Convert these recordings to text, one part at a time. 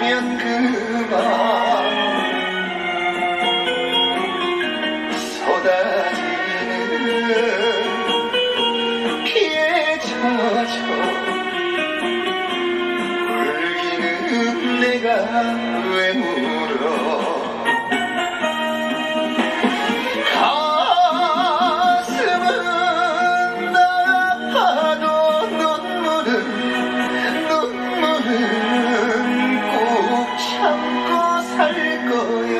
울면 그만 쏟아지는 비에 젖어 울기는 내가 왜 울어 가슴은 아파도 눈물은 꼭 참고 살 거야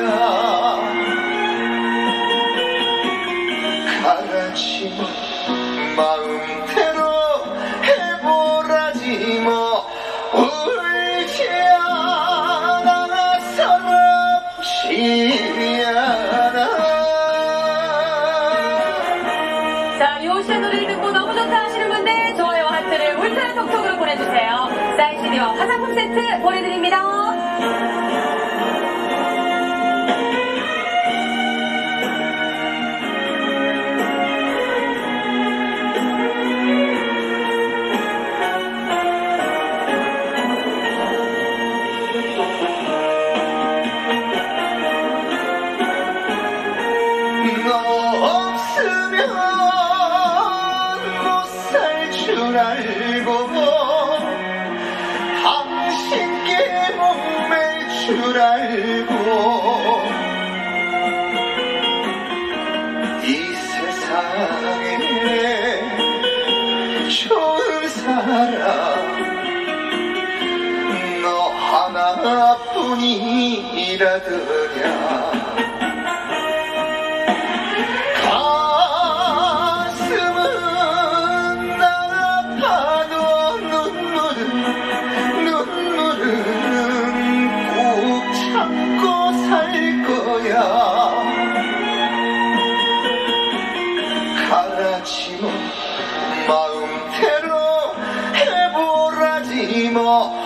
가라지마 마음대로 해보라지 뭐 울지 않아 서럽지 않아. 자, 요시의 노래를 듣고 너무 좋다 하시는 분들 좋아요 하트를 울트라 톡톡으로 보내주세요. 사인 CD와 화장품 세트 보내드립니다. 너 없으면 못 살 줄 알고 당신께 목맬 줄 알고 이 세상에 좋은 사람 너 하나뿐이라더냐 가슴은 아파도 눈물은 꼭 참고 살 거야 가라지 뭐 마음대로 해보라지 뭐